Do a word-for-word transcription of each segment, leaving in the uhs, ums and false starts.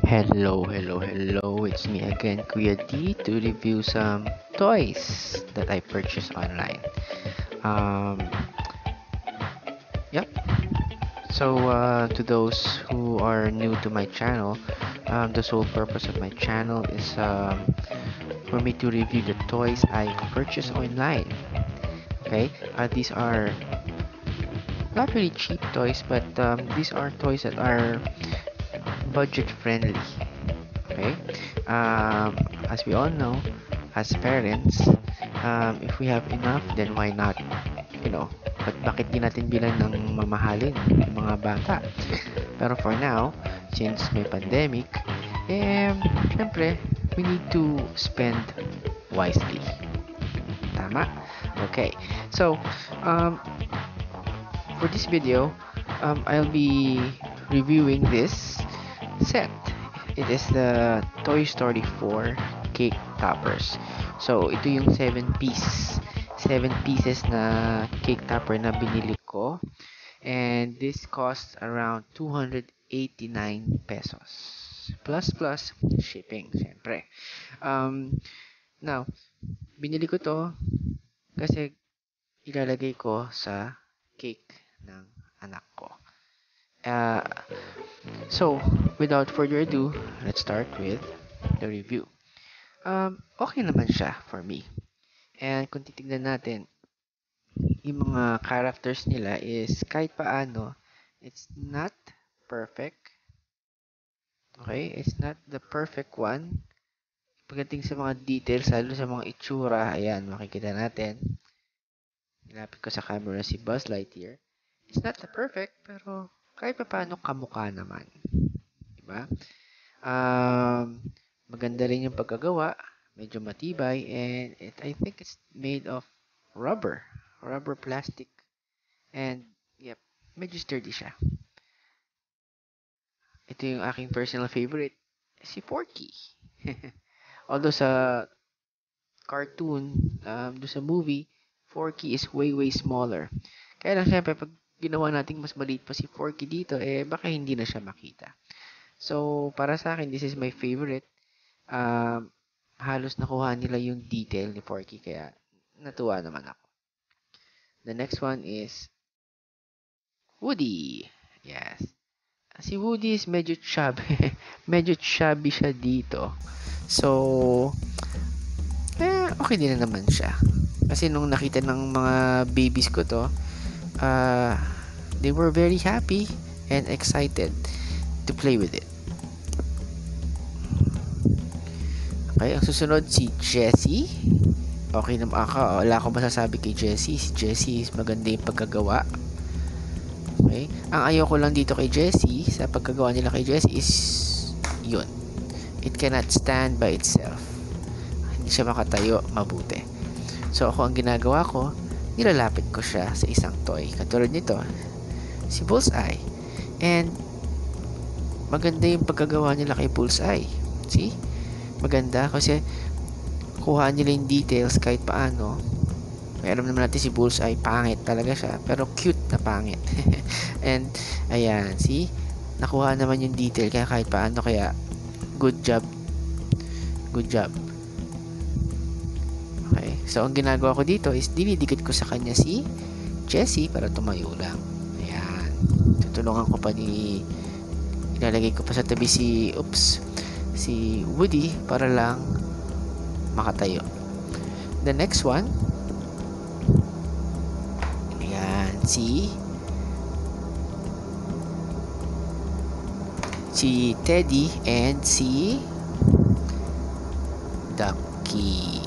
Hello, hello, hello. It's me again, Kuya D, to review some toys that I purchased online. Um, yep. So, uh, to those who are new to my channel, um, the sole purpose of my channel is um, for me to review the toys I purchased online. Okay, uh, these are not really cheap toys, but um, these are toys that are budget friendly. Okay, um, as we all know, as parents, um, if we have enough, then why not, you know, but bakit di natin bilan ng mamahalin yung mga bata? Pero for now, since may pandemic, eh, syempre, we need to spend wisely. Tama? Okay. So, um, for this video, um, I'll be reviewing this set. It is the Toy Story four cake toppers. So, ito yung seven piece. seven pieces na cake topper na binili ko. And this costs around two hundred eighty-nine pesos. Plus plus shipping, syempre. Um, now, binili ko to kasi ilalagay ko sa cake ng anak ko. Uh, so, without further ado, let's start with the review. Um, okay naman siya for me. And kung titignan natin, yung mga characters nila is kahit paano, it's not perfect. Okay? It's not the perfect one. Pagdating sa mga details, lalo sa mga itsura, ayan, makikita natin. Nilapit ko sa camera si Buzz Lightyear. It's not the perfect, pero kahit paano kamukha naman. Diba? Um, maganda rin yung pagkagawa. Medyo matibay. And it, I think it's made of rubber. Rubber plastic. And, yep, medyo sturdy siya. Ito yung aking personal favorite. Si Porky. Although sa cartoon, um, do sa movie, Forky is way, way smaller. Kaya lang syempre, pag ginawa nating mas maliit pa si Forky dito, eh, baka hindi na siya makita. So, para sa akin, this is my favorite. Um, halos nakuha nila yung detail ni Forky, kaya natuwa naman ako. The next one is Woody. Yes. Si Woody is medyo chubby. medyo chubby siya dito. So, eh, okay din na naman siya. Kasi nung nakita ng mga babies ko to, uh, they were very happy and excited to play with it. Okay, ang susunod si Jessie. Okay naman ako. Wala akong masasabi kay Jessie. Si Jessie is maganda yung pagkagawa. Okay. Ang ayoko lang dito kay Jessie, sa pagkagawa nila kay Jessie is yun. It cannot stand by itself. Hindi siya makatayo mabuti. So, ako ang ginagawa ko, nilalapit ko siya sa isang toy. Katulad nito, si Bullseye. And, maganda yung pagkagawa nila kay Bullseye. See? Maganda kasi kuha nila yung details kahit paano. Meron naman natin si Bullseye, pangit talaga siya. Pero cute na pangit. And, ayan, see? Nakuha naman yung detail kaya kahit paano. Kaya, good job. Good job. Okay. So, ang ginagawa ko dito is dinidikit ko sa kanya si Jessie para tumayo lang. Ayan. Tutulungan ko pa ni ilalagay ko pa sa tabi si oops si Woody para lang makatayo. The next one, ayan, si si Teddy and si Ducky.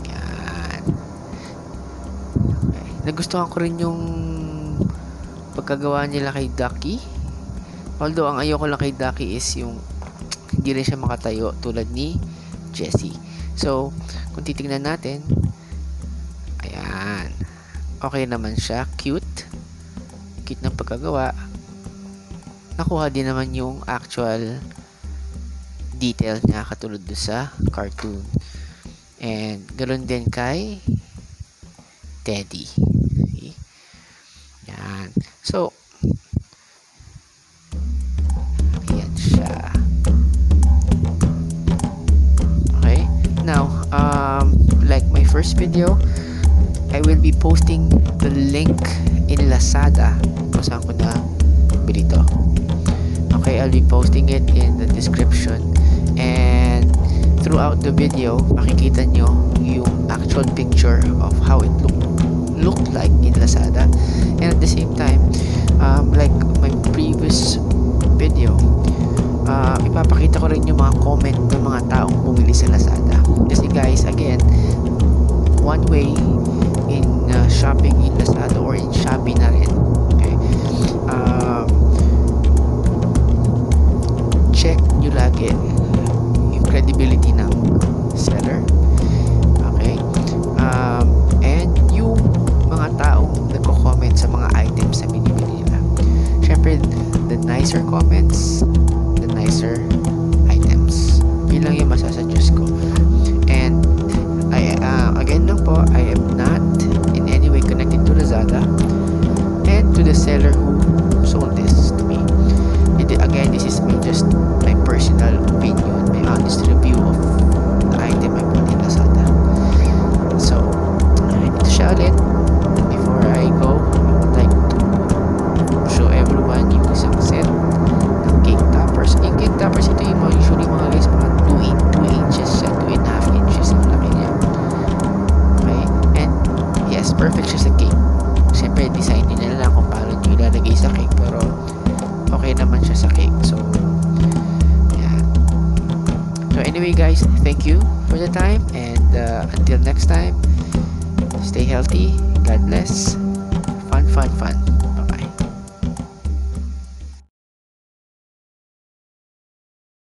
Nagustuhan ko rin yung pagkagawa nila kay Ducky. Although, ang ayoko lang kay Ducky is yung hindi rin siya makatayo tulad ni Jessie. So, kung titignan natin, ayan. Okay naman siya. Cute. Cute ng pagkagawa. Nakuha din naman yung actual detail niya katulad doon sa cartoon. And, ganoon din kay Teddy. See? Yan. So, ayan siya. now, um, like my first video, I will be posting the link in Lazada kung saan ko na bili to. Okay, I'll be posting it in the description, and throughout the video makikita nyo yung actual picture of how it look looked like in Lazada. And at the same time, um, like my previous video, uh, ipapakita ko rin yung mga comment ng mga taong bumili sa Lazada. Kasi guys, again, one way in uh, shopping in Lazada or in Shopee na rin, okay, um, check nyo lagi yung credibility ng seller, okay, um, and yung mga taong nagko-comment sa mga items na binibili nila. Syempre, the nicer comments, the nicer items. Yun lang yung masasuggest ko. And I, uh, again lang po, I am not in any way connected to Lazada and to the seller who sold this to me. And again, this is my just my personal opinion, my honest review of the item I bought in Lazada. So, ito siya ulit. Before I go, I would like to show everyone yung isang set ng cake toppers. Yung cake toppers, ito yung mga usually mga guys, mga two inches siya, two and a half inches ang laki niya. Okay? And yes, perfect siya sa cake. Siyempre, design nila lang kung paano nyo ilalagay sa cake, pero okay naman siya sa cake. So, yeah. So anyway guys, thank you for the time, and uh, until next time, stay healthy, God bless, fun, fun, fun.